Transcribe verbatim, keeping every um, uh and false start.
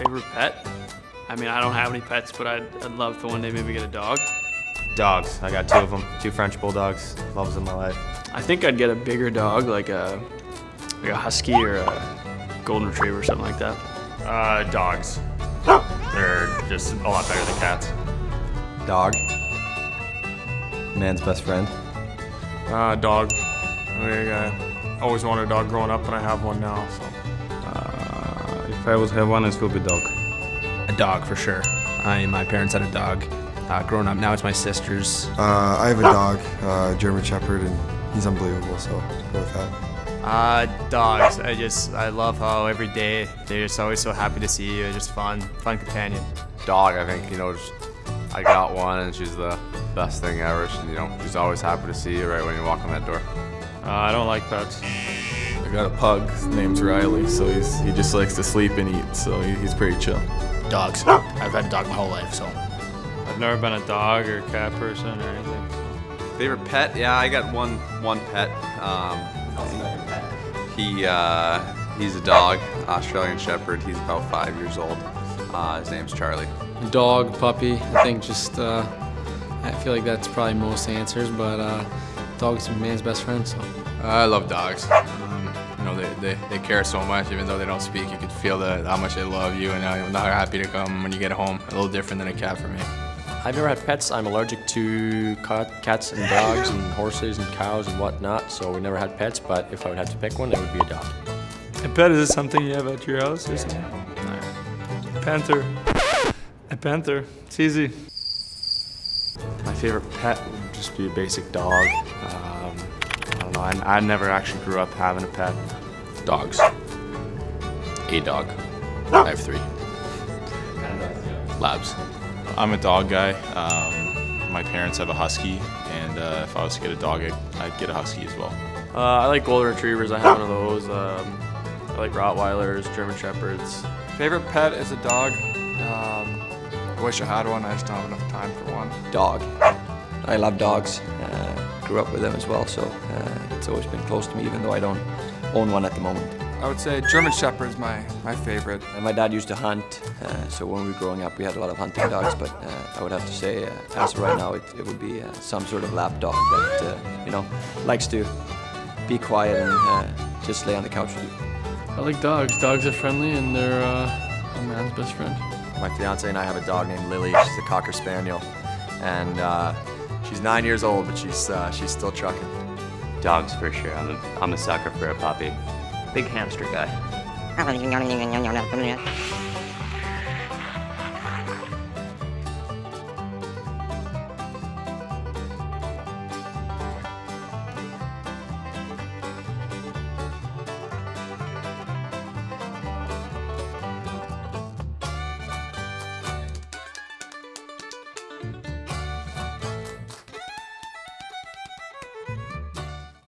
Favorite pet? I mean, I don't have any pets, but I'd, I'd love to one day maybe get a dog. Dogs. I got two of them. Two French bulldogs. Loves in my life. I think I'd get a bigger dog, like a like a husky or a golden retriever or something like that. Uh, dogs. They're just a lot better than cats. Dog. Man's best friend. Uh, dog. I uh, always wanted a dog growing up, and I have one now. So. Uh, if I would have one, it would be dog. A dog for sure. I my parents had a dog. Uh, growing up, now it's my sister's. Uh, I have a dog, uh, German Shepherd, and he's unbelievable. So go with that. Uh, dogs. I just, I love how every day they're just always so happy to see you. It's just fun, fun companion. Dog, I think, you know, just, I got one and she's the best thing ever. She, you know, she's always happy to see you right when you walk in that door. Uh, I don't like pets. I got a pug. His name's Riley, so he's he just likes to sleep and eat, so he, he's pretty chill. Dogs. I've had a dog my whole life, so. I've never been a dog or cat person or anything. So. Favorite pet? Yeah, I got one one pet. Um, he uh, he's a dog, Australian Shepherd. He's about five years old. Uh, his name's Charlie. Dog, puppy. I think just uh, I feel like that's probably most answers, but uh, dog's man's best friend. So. I love dogs. Um, you know, they, they, they care so much, even though they don't speak. You can feel the, how much they love you and how, how happy to come when you get home. A little different than a cat for me. I've never had pets. I'm allergic to cats and dogs and horses and cows and whatnot, so we never had pets, but if I would have to pick one, it would be a dog. A pet, is it something you have at your house or something? No. Panther. A panther. It's easy. My favorite pet would just be a basic dog. Um, I don't know, I, I never actually grew up having a pet. Dogs. A dog. I have three. Labs. I'm a dog guy. Um, my parents have a husky, and uh, if I was to get a dog, I'd, I'd get a husky as well. Uh, I like golden retrievers. I have one of those. Um, I like Rottweilers, German Shepherds. Favorite pet is a dog. Um, I wish I had one. I just don't have enough time for one. Dog. I love dogs. Uh, grew up with them as well, so uh, it's always been close to me, even though I don't own one at the moment. I would say German Shepherd is my, my favorite. And my dad used to hunt, uh, so when we were growing up we had a lot of hunting dogs, but uh, I would have to say, uh, as of right now, it, it would be uh, some sort of lap dog that, uh, you know, likes to be quiet and uh, just lay on the couch with you. I like dogs. Dogs are friendly and they're uh, a man's best friend. My fiance and I have a dog named Lily. She's a Cocker Spaniel, and uh, she's nine years old, but she's uh, she's still trucking. Dogs for sure. I'm a, I'm a sucker for a puppy. Big hamster guy.